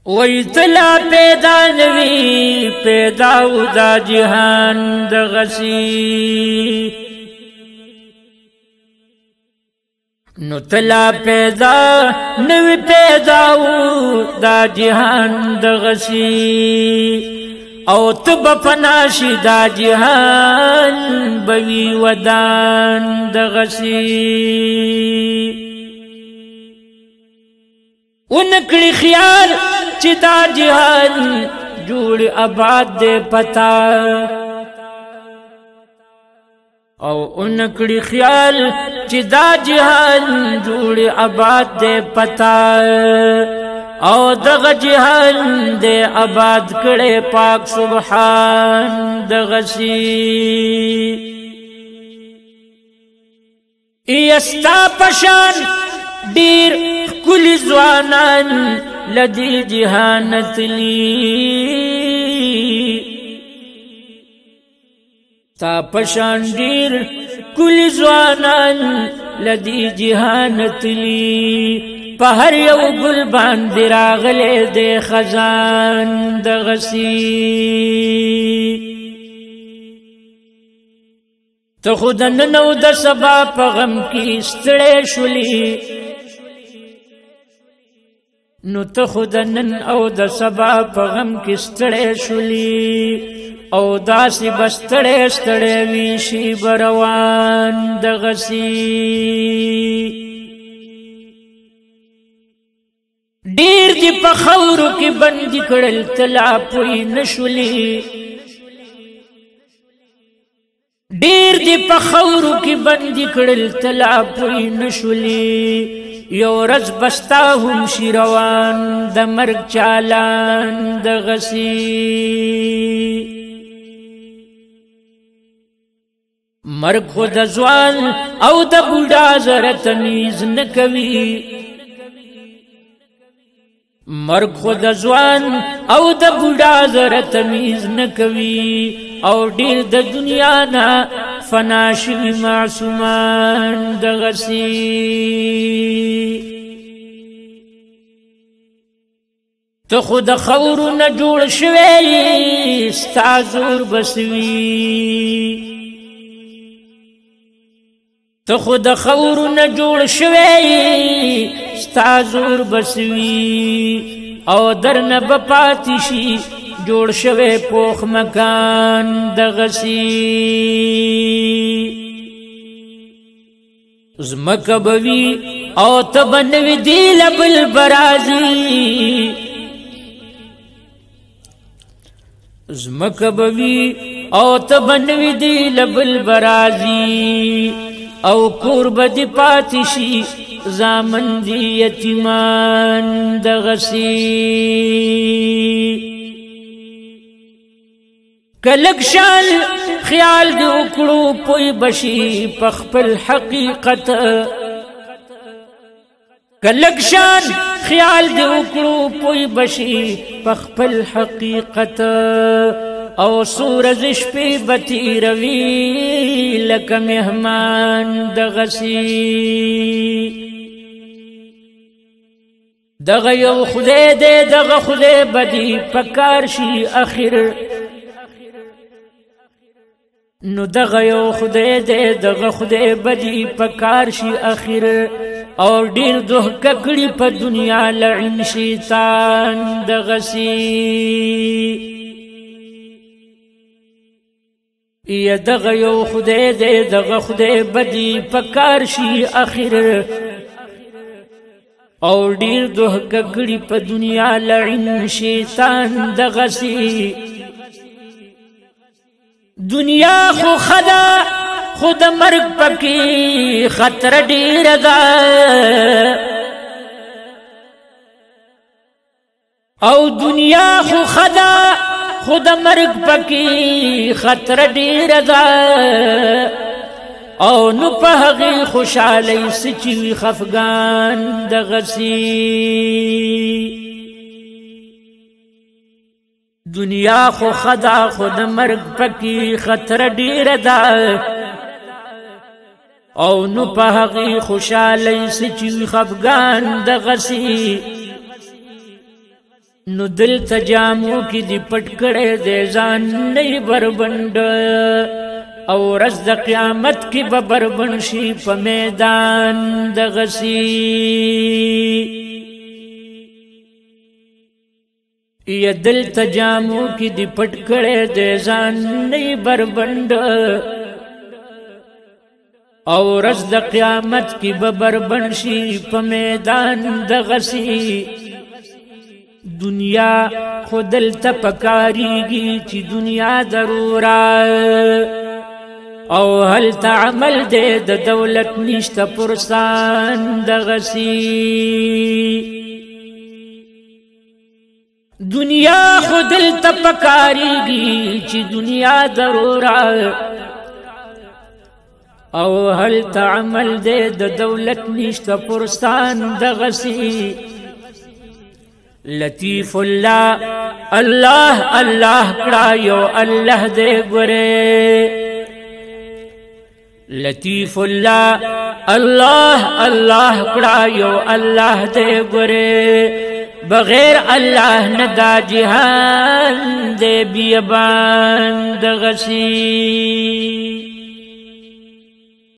ویتلا پیدا نوی پیداو دا جہان دغسی نو تلا پیدا نوی پیداو دا جہان دغسی او تب پناشی دا جہان بوی ودان دغسی ونکڑی خیال چی دا جہان جوڑ آباد دے پتا او انکڑی خیال چی دا جہان جوڑ آباد دے پتا او دغ جہان دے آباد کڑے پاک سبحان دغسی ایستا پشان دیر کل زوانان لدی جہانت لی تا پشان دیر کل زوانان لدی جہانت لی پہر یو گل باندې راغلے دے خزان دغسی تو خود ننو د سبا په غم کی ستړې شولی نو ته خود نن او د سبا په غم کی ستړې شولی او داسی بستړې ستړې وی شی بروان دغسی ډیر دی په خورو کې بندي کړل تلا پوی نشولی ډیر دی په خورو کې بندي کړل تلا پوی نشولی یو رز بستا هم شي روان د مرګ چالان دغسی مرګ خود ځوان او د بوډا زره تمیز نه کوي مرگ خود ځوان او د بوډا زره تمیز نه کوي او ډیر د دنیا نه فنا شوي معصومان دغسی ته خود خورو نه جوړ شوی ستا زور بسوي ته خود خورو نه جوړ شوی ستا زور بسوی او درنه بپاتی شي جوړ شوی پوخ مکان دغسی زمکه بوی او تبنوی دی لبل برازی زمکه بوی او تبنوی دی لبل برازی او کور بدی پاتی شي زامن دی یتیمان دغسی کلک شان خیال دی اکڑو پوی بشی پخپل حقیقت کلک شان خیال دی اکڑو پوی بشی پخپل حقیقت او سورزش پی بتی روی لک مہمان دغسی دغ یو خدای دے دغ خدای بدی پکار شي اخر نو دغ یو خدای دے دغ خدای بدی پکار شي اخر او ډیر دوه ککړي په دنیا لعن شیطان دغسی یا دغ یو خدای دے دغ خدای بدی پکار شي اخر او ډیر دوه ککړي په دنیا لعن شیطان دغسی دنیا خو خدا خود مرگ پکی خطر ډیر ده او دنیا خو خدا خود مرگ پکی خطر ډیر ده او نو په هغه خوشاله سچوي خفغان دغسی دنیا خو خدا خود مرگ پکی خطر ډیر ده او نو په هغه خوشاله سچوي خفغان دغسی نو دلته جامو کې دی پټ کړی دی ځان نه بربنډ او ورځ د قیامت کې به بربند شي په میدان دغسې یا دلته جامو کې دی پټ کړی دی ځان نه بربنډ او ورځ د قیامت کې به بربند شي په میدان دغسې دنیا خو دلته پکارېږي چې دنیا ضروره او هلته عمل دی د دولت نشته پرسان دغسې دنیا خو دلته پکارېږي چې دنیا ضروره او هلته عمل دی د دولت نشته پرسان دغسې لطیف الله الله الله کړه یو الله دې ګورې لطیف الله الله الله کړه یو الله دې ګورې بغیر الله نه دا جهان دې بیابان دغسې